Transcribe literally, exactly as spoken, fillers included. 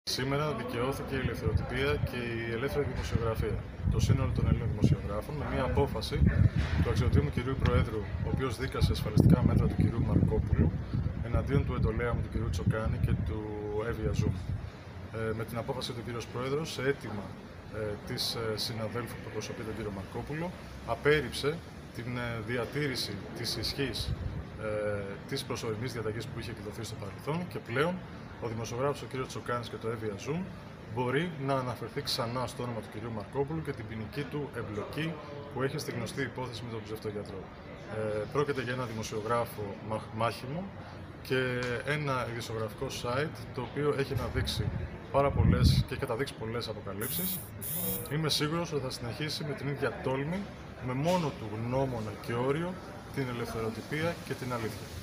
Σήμερα δικαιώθηκε η ελευθεροτυπία και η ελεύθερη δημοσιογραφία. Το σύνολο των Ελλήνων δημοσιογράφων, με μια απόφαση του αξιωτήμου κυρίου Προέδρου, ο οποίος δίκασε ασφαλιστικά μέτρα του κυρίου Μαρκόπουλου εναντίον του εντολέα μου του κυρίου Τσοκάνη και του Εύβοια Ζουμ. Ε, με την απόφαση του κύριος Πρόεδρος, σε αίτημα ε, της ε, συναδέλφου που προσωπεί τον κύριο Μαρκόπουλο, απέρριψε την ε, διατήρηση της ισχύς ε, της προσωρινής διαταγής που είχε εκδοθεί στο παρελθόν και πλέον ο δημοσιογράφος ο κ. Τσοκάνης και το Εύβοια Ζουμ μπορεί να αναφερθεί ξανά στο όνομα του κ. Μαρκόπουλου και την ποινική του εμπλοκή που έχει στη γνωστή υπόθεση με τον ψευτογιατρό. Ε, πρόκειται για ένα δημοσιογράφο μάχημο και ένα ειδησιογραφικό site το οποίο έχει αναδείξει πάρα πολλές και έχει καταδείξει πολλές αποκαλύψεις. Είμαι σίγουρος ότι θα συνεχίσει με την ίδια τόλμη, με μόνο του γνώμονα και όριο την ελευθεροτυπία και την αλήθεια.